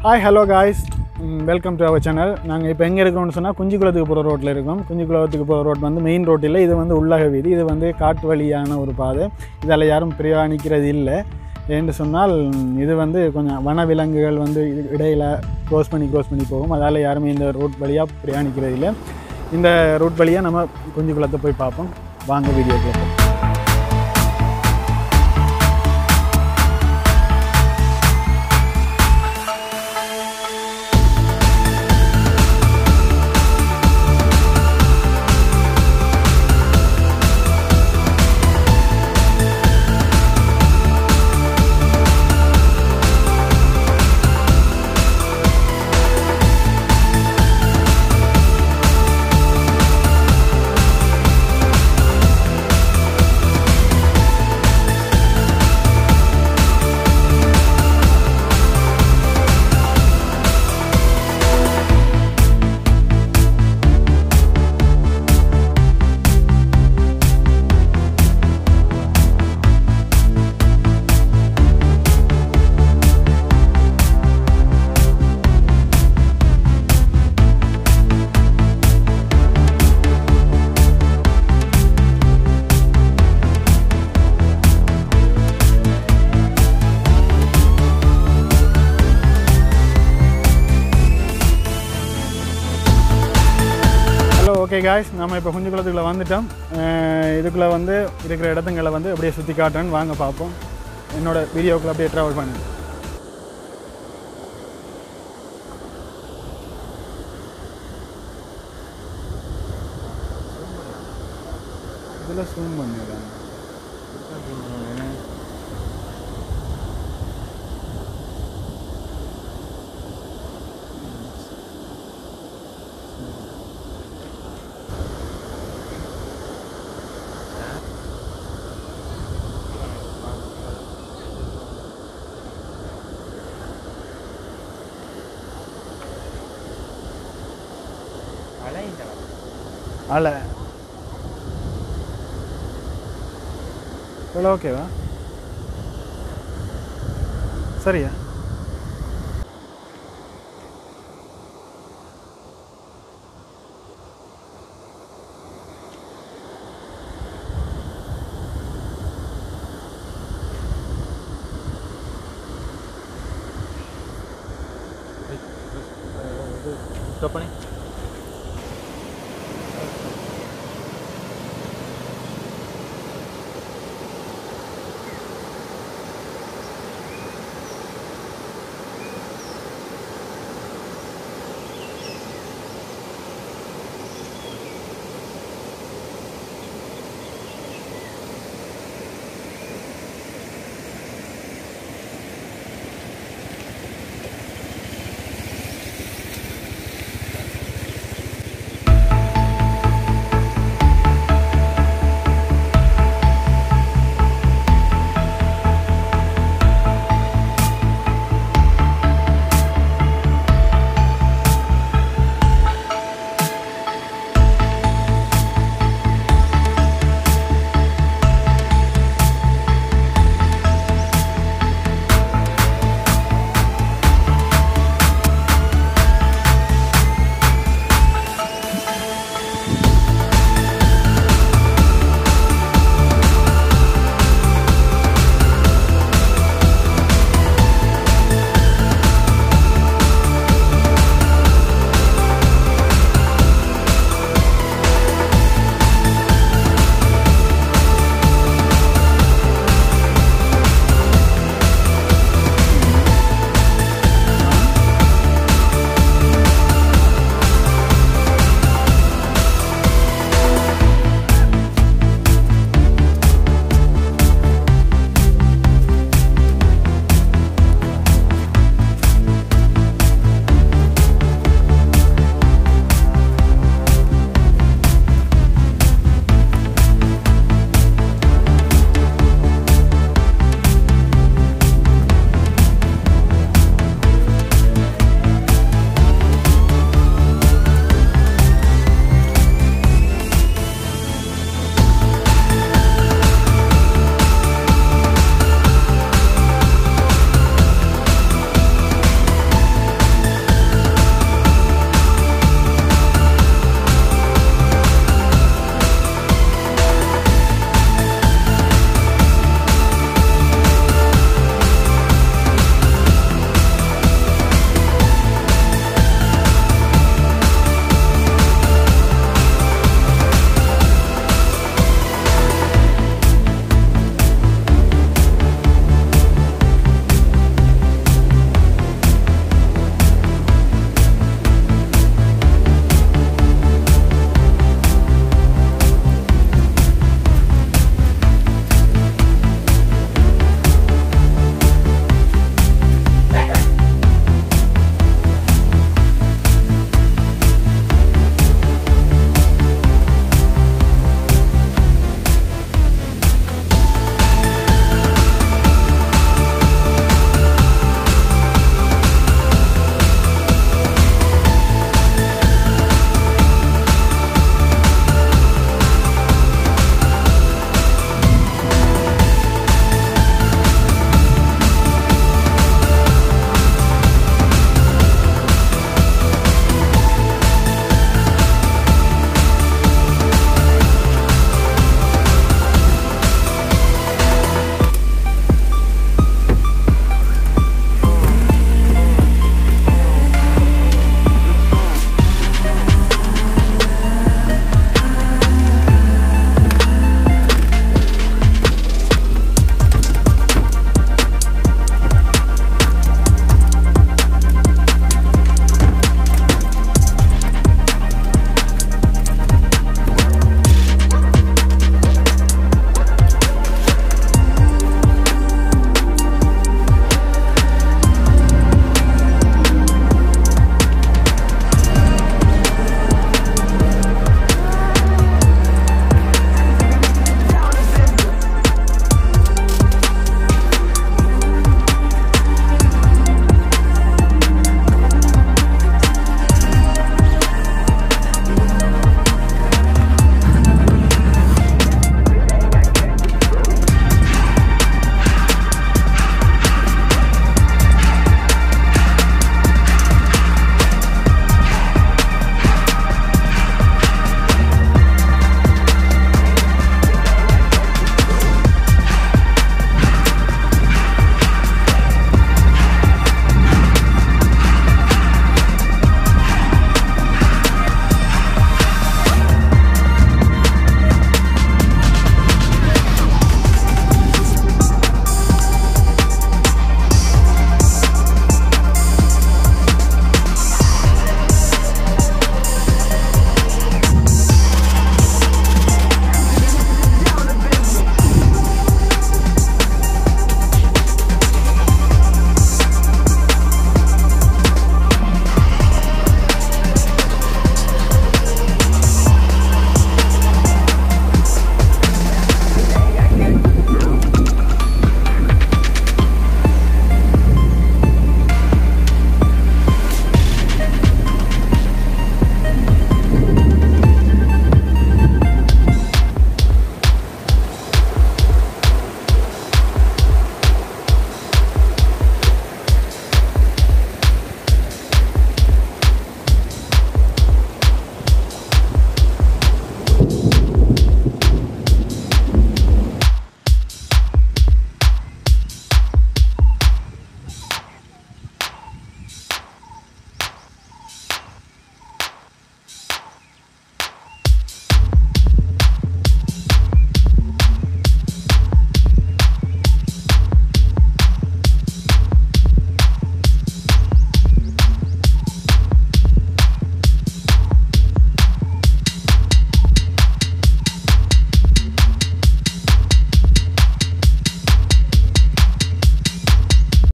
Hi, hello guys. Welcome to our channel. நாங்கள் இப்போ எங்கே இருக்கோம்னு சொன்னால் குஞ்சிக்குளத்துக்கு போகிற ரோட்டில் இருக்கோம். குஞ்சிக்குளத்துக்கு போகிற ரோட் வந்து மெயின் ரோட் இல்லை, இது வந்து உள்ளக வீதி. இது வந்து காட்டு வழியான ஒரு பாதை. இதால் யாரும் பிரயாணிக்கிறது இல்லை. ஏன்னு சொன்னால் இது வந்து கொஞ்சம் வனவிலங்குகள் வந்து இடையில் க்ரோஸ் பண்ணி போகும். அதால் யாருமே இந்த ரோட் வழியாக பிரயாணிக்கிறது இல்லை. இந்த ரோட் வழியாக நம்ம குஞ்சிக்குளத்தை போய் பார்ப்போம். வாங்க வீடியோக்குள்ள போகும். ஓகே காய்ஸ், நம்ம இப்போ குஞ்சிக்குளத்துக்குள்ளே வந்துட்டோம். இதுக்குள்ளே வந்து இருக்கிற இடத்துங்களை வந்து அப்படியே சுற்றி காட்டுறேன்னு வாங்க பார்ப்போம். என்னோடய வீடியோக்குள்ளே அப்படியே ட்ராவல் பண்ணுங்க. இதில் ஜூம் பண்ணிடுறேன். அலை இவ்வளோ ஓகேவா? சரியா? ஸ்டாப் பண்ணி